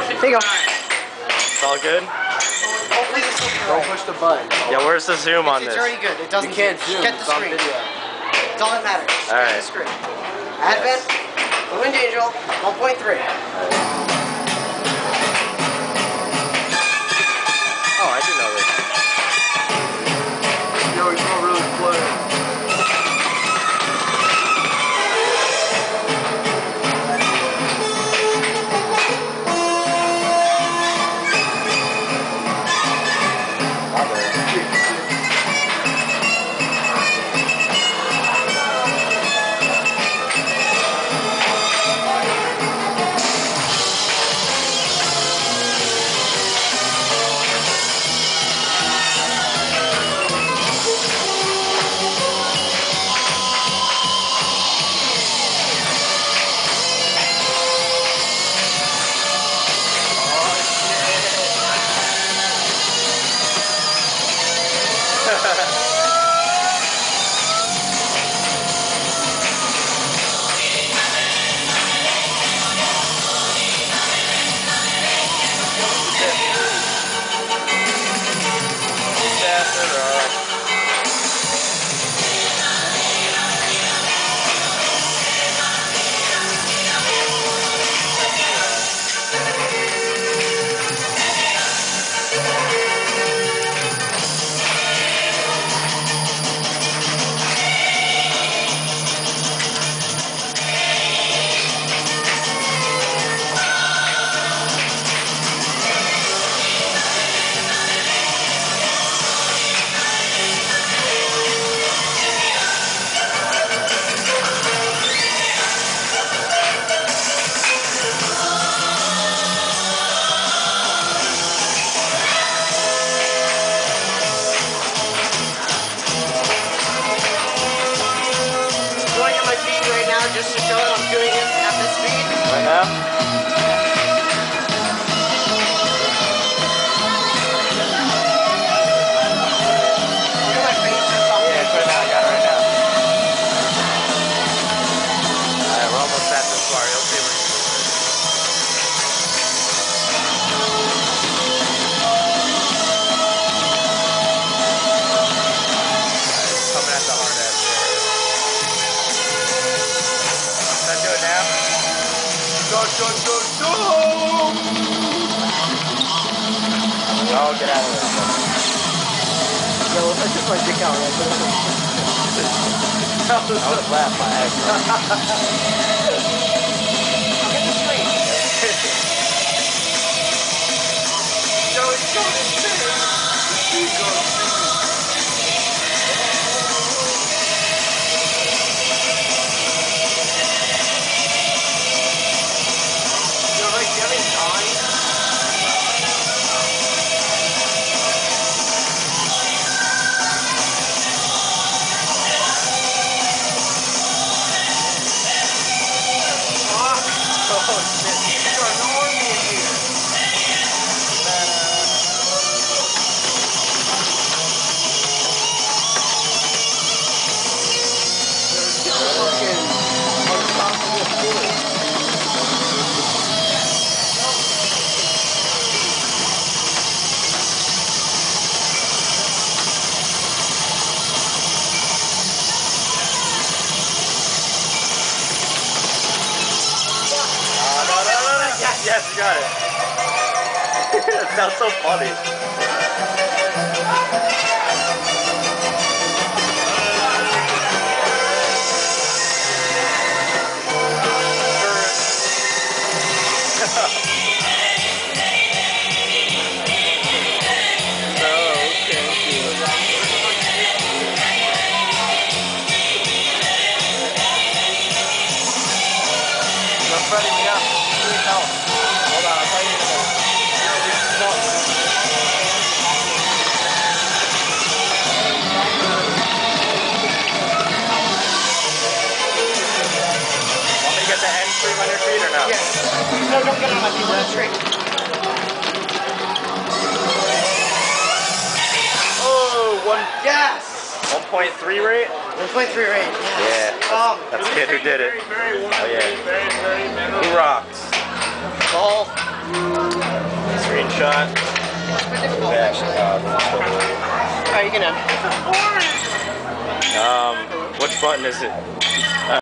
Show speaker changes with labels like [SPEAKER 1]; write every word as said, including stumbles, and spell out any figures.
[SPEAKER 1] There you go.
[SPEAKER 2] It's all good?
[SPEAKER 1] Hopefully this will be
[SPEAKER 3] Don't
[SPEAKER 1] right.
[SPEAKER 3] push the button.
[SPEAKER 2] Yeah, where's the zoom on
[SPEAKER 1] It's
[SPEAKER 2] this?
[SPEAKER 1] already good. It doesn't.
[SPEAKER 3] You can't zoom.
[SPEAKER 1] Get the
[SPEAKER 3] It's on
[SPEAKER 1] screen.
[SPEAKER 3] video.
[SPEAKER 1] That's all that matters. Just
[SPEAKER 2] All
[SPEAKER 1] get
[SPEAKER 2] right.
[SPEAKER 1] the screen. Advent, Wind Angel, one point three.
[SPEAKER 2] Oh, I didn't know this.
[SPEAKER 3] Yo, you don't really play.
[SPEAKER 1] Just to show that I'm doing it at this speed.
[SPEAKER 2] Right now?
[SPEAKER 1] Look at my face or something.
[SPEAKER 2] Yeah, it's right now. I got it right now. Alright, we're almost at this bar. You'll see where you Alright, coming at the hard edge. Let's do it now.
[SPEAKER 3] Go, go, go, go!
[SPEAKER 2] Oh, get out of there.
[SPEAKER 3] Yo, I took my dick out right there.
[SPEAKER 2] I was laughing my ass off.
[SPEAKER 1] Get the screen.
[SPEAKER 3] Yo, he's going insane. He's going You're like getting time. Oh shit, you are no more in here. There's fucking unstoppable force.
[SPEAKER 2] Yes, you got it. That sounds so funny. Freddie, we got three help. Hold on, I'll tell you in a minute. No. Want me to get the end stream on your feet or no?
[SPEAKER 1] Yes. No, don't get on my feet. We're not straight.
[SPEAKER 2] Oh, one.
[SPEAKER 1] Yes.
[SPEAKER 2] one point three rate?
[SPEAKER 1] one point three rate.
[SPEAKER 2] Yeah.
[SPEAKER 1] Um,
[SPEAKER 2] That's the kid who did it.
[SPEAKER 4] Very, very,
[SPEAKER 2] Oh, yeah.
[SPEAKER 4] very, very, very
[SPEAKER 2] Who rocks?
[SPEAKER 1] Golf.
[SPEAKER 2] shot.
[SPEAKER 1] It's quite difficult,
[SPEAKER 2] Yeah,
[SPEAKER 1] actually.
[SPEAKER 2] uh,
[SPEAKER 1] Alright, you can end.
[SPEAKER 2] um, which button is it?